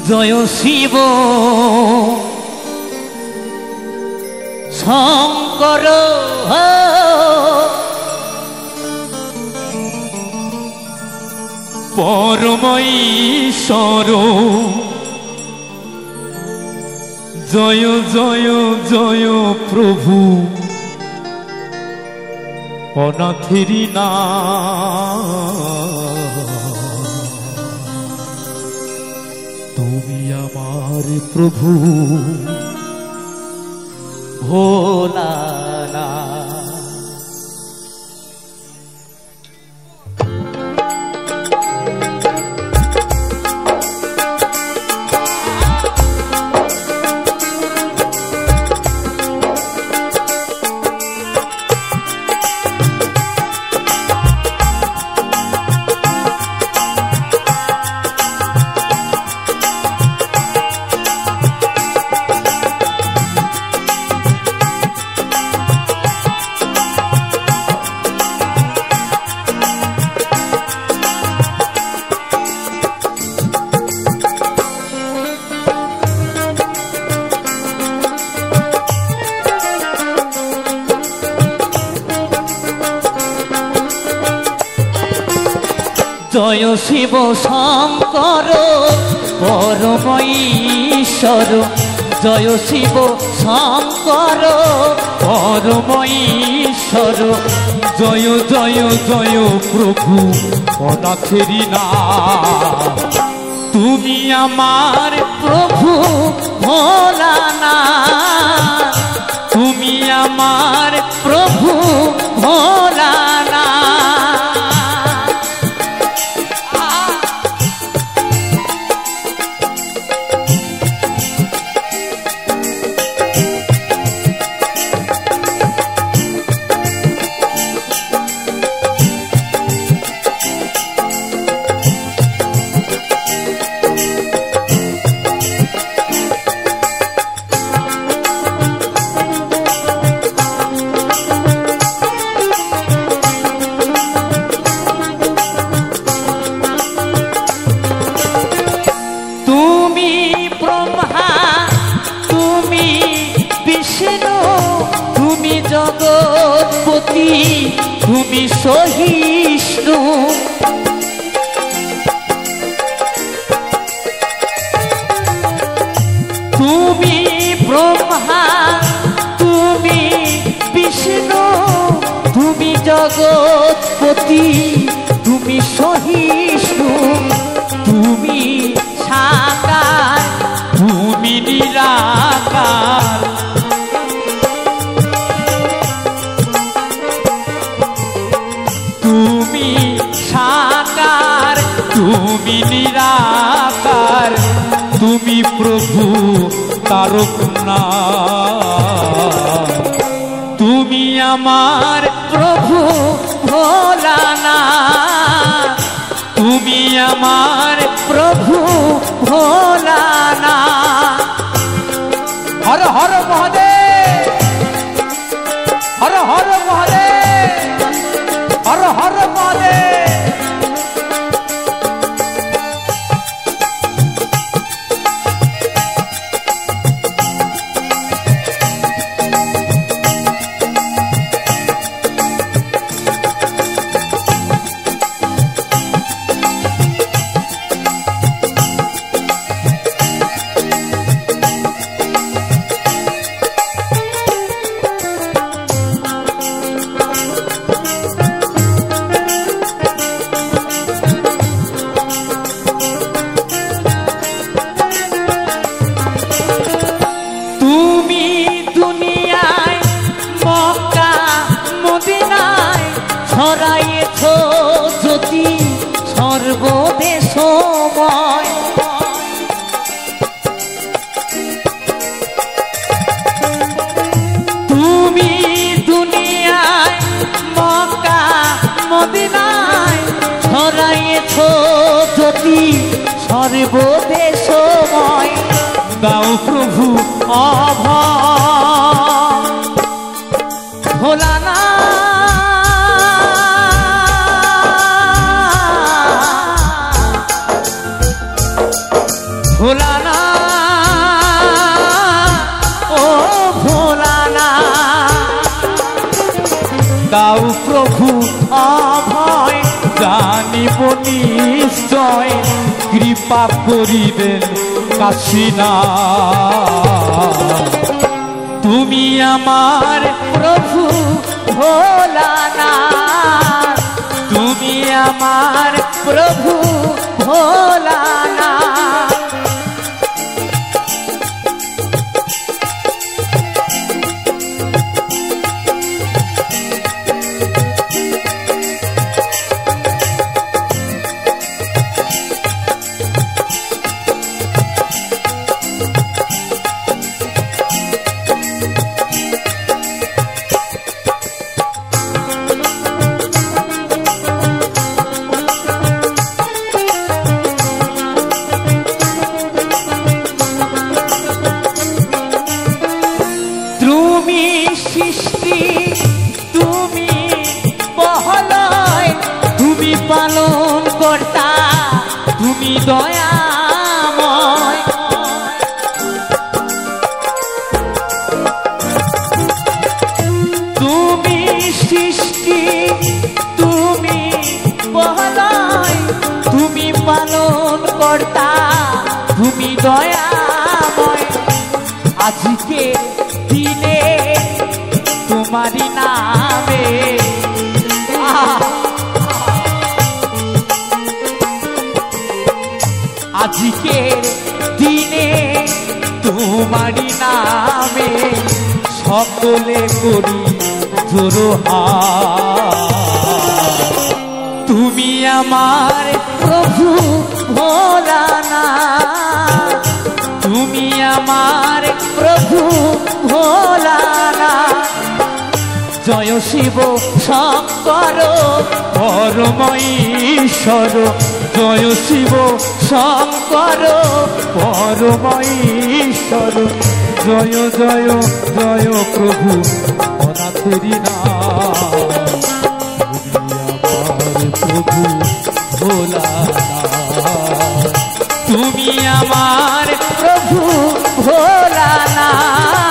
জয় শিব শঙ্কর পরমেশ্বর জয় জয় জয় প্রভু অনাথেরি না তুমি আমার প্রভু ভোলানা। জয় শিব শঙ্কর পরমেশ্বর জয় শিব শঙ্কর পরমেশ্বর জয় জয় জয় প্রভু অনাথেরি না তুমি আমার প্রভু ভোলানা তুমি আমার প্রভু ভোলানা। জগৎপতি তুমি সহিষ্ণু তুমি ব্রহ্মা তুমি বিষ্ণু তুমি জগৎপতি তুমি সহিষ্ণু তুমি সাকার তুমি নিরাকার তুমি নিরাকার তুমি প্রভু তারক না তুমি আমার প্রভু ভোলানা তুমি আমার প্রভু ভোলানা। হর হর মহাদেব হর হর মহাদেব হর হর মহাদেব। ছড়াইয়েছ জ্যোতি সর্বদেশময় তুমি দুনিয়ায় মক্কা মদিনায় ছড়াইয়েছ জ্যোতি সর্বদেশময় দাও প্রভু অভয় ভোলানা ভোলা ভোলানা ও ভোলানা দাও প্রভু অভয় জানিব নিশ্চয় কৃপা করিবেন কাশিনা তুমি আমার প্রভু ভোলানা তুমি আমার প্রভু ভোলানা সৃষ্টি তুমি বহলয় তুমি পালন কর্তা তুমি দয়াময় তুমি সৃষ্টি তুমি বহলয় তুমি পালন কর্তা তুমি দয়াময় আজকে দিনে তোমারি নামে আজকের দিনে তোমারি নামে সকলে করি জোরহার তুমি আমার প্রভু ভোলানা তুমি আমার প্রভু ভোলানা জয় শিব শঙ্কর পরম ঈশ্বর জয় শিব শঙ্কর পরম ঈশ্বর জয় জয় জয় প্রভু অনাথেরি নাম প্রভু ভোলানা তুমি আমার প্রভু ভোলানা